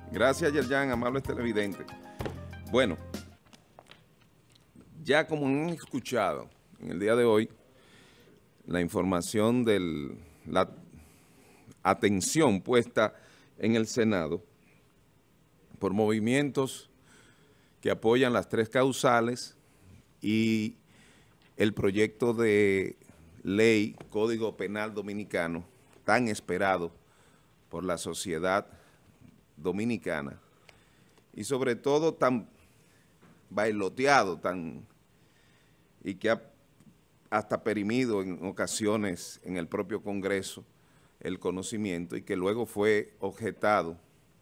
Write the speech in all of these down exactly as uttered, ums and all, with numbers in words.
Gracias, Yerjan, amables televidentes. Bueno, ya como han escuchado en el día de hoy, la información de la atención puesta en el Senado por movimientos que apoyan las tres causales y el proyecto de ley Código Penal Dominicano, tan esperado por la sociedad dominicana y sobre todo tan bailoteado tan, y que ha hasta perimido en ocasiones en el propio Congreso el conocimiento y que luego fue objetado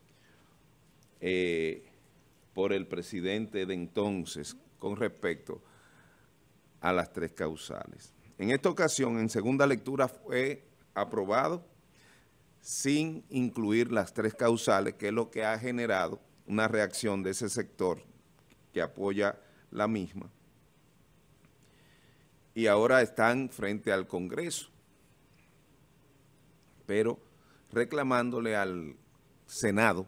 eh, por el presidente de entonces con respecto a las tres causales. En esta ocasión, en segunda lectura, fue aprobado sin incluir las tres causales, que es lo que ha generado una reacción de ese sector que apoya la misma. Y ahora están frente al Congreso, pero reclamándole al Senado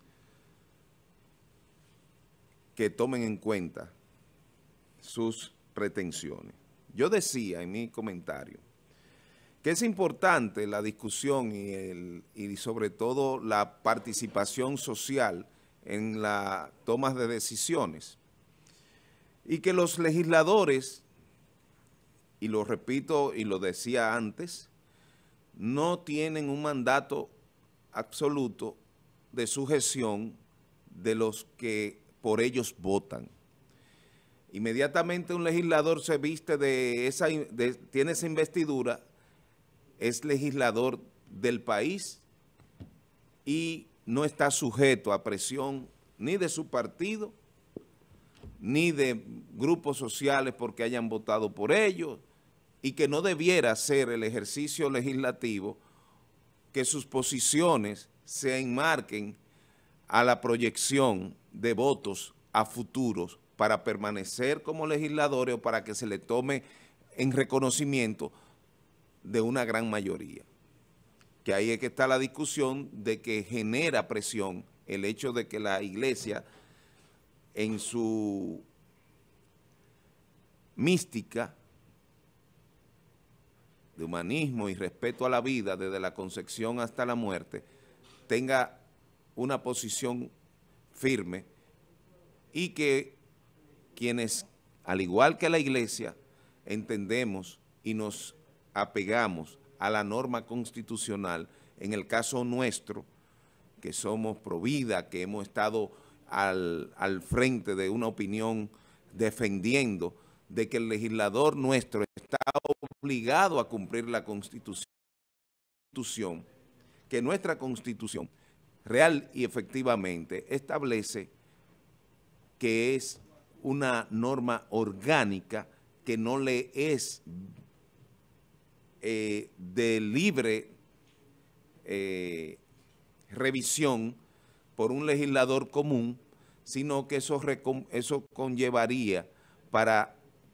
que tomen en cuenta sus pretensiones. Yo decía en mi comentario que es importante la discusión y, el, y sobre todo la participación social en la toma de decisiones y que los legisladores, y lo repito y lo decía antes, no tienen un mandato absoluto de sujeción de los que por ellos votan. Inmediatamente un legislador se viste de esa, de, tiene esa investidura, es legislador del país y no está sujeto a presión ni de su partido, ni de grupos sociales porque hayan votado por ellos, y que no debiera ser el ejercicio legislativo que sus posiciones se enmarquen a la proyección de votos a futuros para permanecer como legisladores o para que se le tome en reconocimiento de una gran mayoría. Que ahí es que está la discusión de que genera presión el hecho de que la iglesia en su mística de humanismo y respeto a la vida desde la concepción hasta la muerte tenga una posición firme y que quienes, al igual que la iglesia, entendemos y nos apegamos a la norma constitucional, en el caso nuestro, que somos pro vida, que hemos estado al, al frente de una opinión defendiendo de que el legislador nuestro está obligado a cumplir la Constitución, que nuestra Constitución real y efectivamente establece que es una norma orgánica que no le es eh, de libre eh, revisión por un legislador común, sino que eso, eso conllevaría para,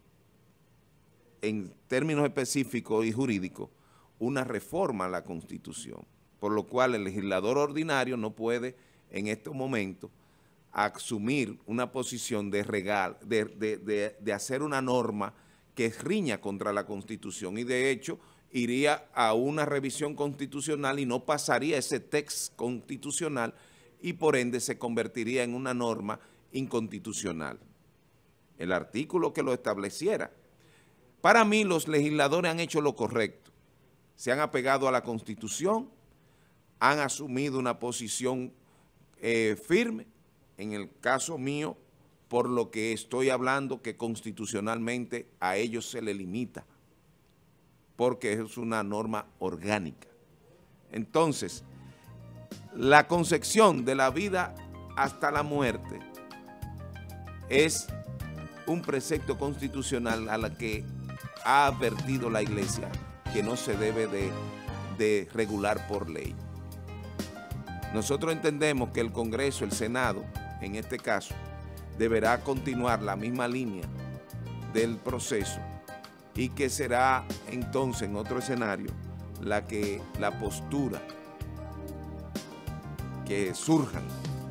en términos específicos y jurídicos, una reforma a la Constitución, por lo cual el legislador ordinario no puede en estos momentos asumir una posición de, regal, de, de, de, de hacer una norma que riña contra la Constitución y de hecho iría a una revisión constitucional y no pasaría ese texto constitucional y por ende se convertiría en una norma inconstitucional. El artículo que lo estableciera. Para mí los legisladores han hecho lo correcto, se han apegado a la Constitución, han asumido una posición eh, firme, en el caso mío, por lo que estoy hablando, que constitucionalmente a ellos se le limita, porque es una norma orgánica. Entonces, la concepción de la vida hasta la muerte es un precepto constitucional a la que ha advertido la Iglesia que no se debe de, de regular por ley. Nosotros entendemos que el Congreso, el Senado, en este caso, deberá continuar la misma línea del proceso y que será entonces en otro escenario la que la postura que surjan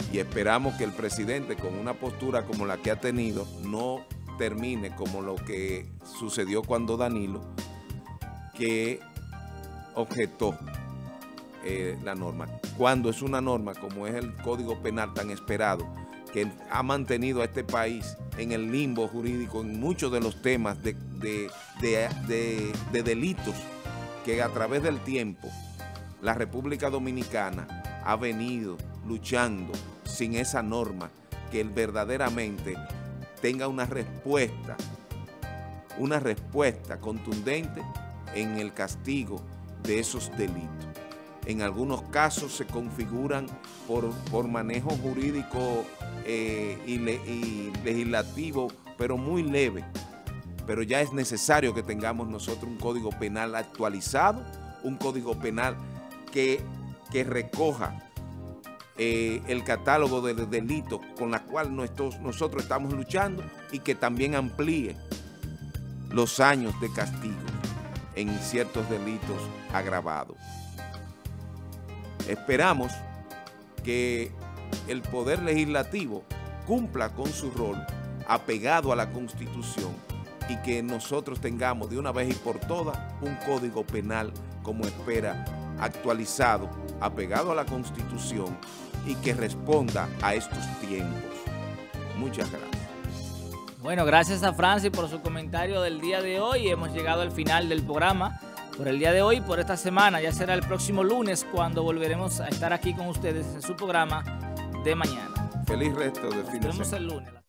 y esperamos que el presidente, con una postura como la que ha tenido, no termine como lo que sucedió cuando Danilo, que objetó eh, la norma. Cuando es una norma como es el Código Penal tan esperado, que ha mantenido a este país en el limbo jurídico en muchos de los temas de, de, de, de, de delitos que a través del tiempo la República Dominicana ha venido luchando sin esa norma que verdaderamente tenga una respuesta, una respuesta contundente en el castigo de esos delitos. En algunos casos se configuran por, por manejo jurídico eh, y, le, y legislativo, pero muy leve. Pero ya es necesario que tengamos nosotros un código penal actualizado, un código penal que, que recoja eh, el catálogo de, de delitos con la cual nosotros, nosotros estamos luchando y que también amplíe los años de castigo en ciertos delitos agravados. Esperamos que el Poder Legislativo cumpla con su rol apegado a la Constitución y que nosotros tengamos de una vez y por todas un Código Penal como espera, actualizado, apegado a la Constitución y que responda a estos tiempos. Muchas gracias. Bueno, gracias a Francis por su comentario del día de hoy. Hemos llegado al final del programa por el día de hoy, por esta semana. Ya será el próximo lunes cuando volveremos a estar aquí con ustedes en su programa de mañana. Feliz resto de fin de semana. Nos vemos el lunes.